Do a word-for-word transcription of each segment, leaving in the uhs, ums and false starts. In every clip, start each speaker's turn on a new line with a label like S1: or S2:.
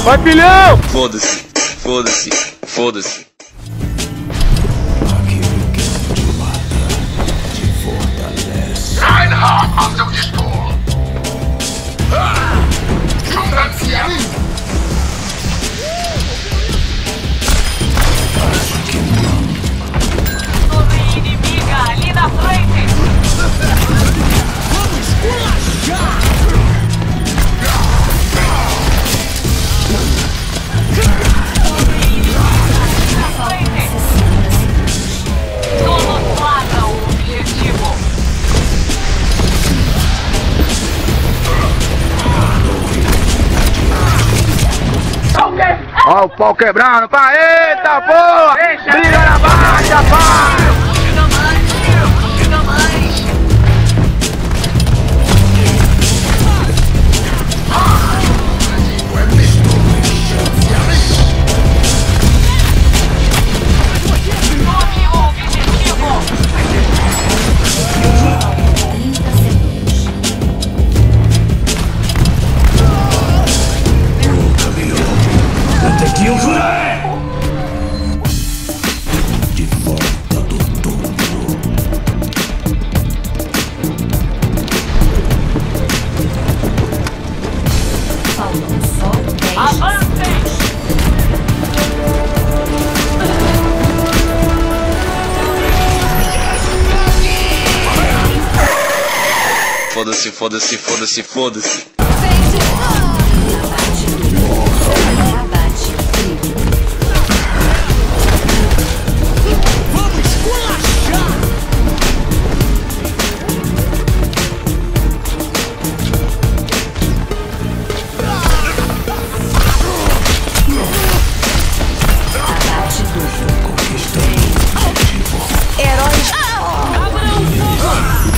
S1: Vai, filhão!
S2: Foda-se, foda-se, foda-se.
S3: Aquilo que não te mata, te fortalece.
S4: Reinhardt ao seu dispor! Combancião!
S3: Acho que não.
S5: Torre inimiga ali na frente!
S3: Vamos esculachar!
S1: Ó o pau quebrando, pá, eita porra! Briga na baixa, pá!
S5: Chega mais, chega mais! Tome o objetivo!
S3: Até que eu furei! De volta do túmulo.
S6: Faltam só dez.
S5: Avancem!
S2: Foda-se, foda-se, foda-se, foda-se.
S6: Abate tribo.
S3: Vamos esculachar!
S6: Abate duplo.
S3: Conquistando o objetivo.
S6: Heróis.
S5: Abram fogo!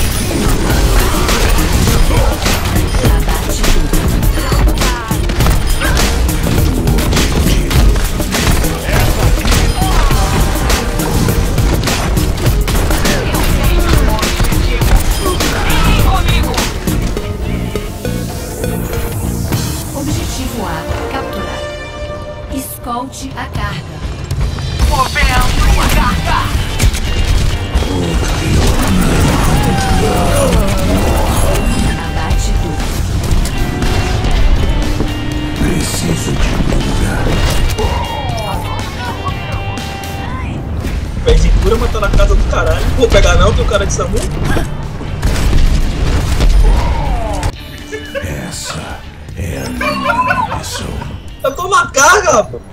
S6: Abate duplo.
S5: Vem comigo!
S6: Objetivo A capturado. Escolte a carga.
S5: Movendo a carga!
S6: Abate duplo.
S3: Preciso de um lugar.
S7: Pé de cura matar na casa do caralho. Vou pegar não, tem um cara de SAMU.
S3: Essa é a minha missão.
S7: Eu tô na carga, rapaz.